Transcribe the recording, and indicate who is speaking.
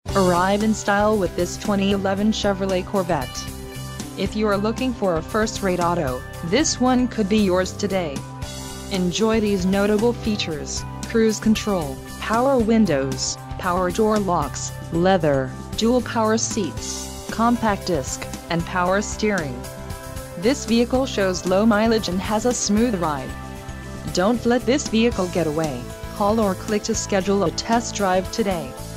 Speaker 1: Arrive in style with this 2011 Chevrolet Corvette. If you are looking for a first-rate auto, this one could be yours today. Enjoy these notable features: cruise control, power windows, power door locks, leather, dual power seats, compact disc, and power steering. This vehicle shows low mileage and has a smooth ride. Don't let this vehicle get away. Call or click to schedule a test drive today.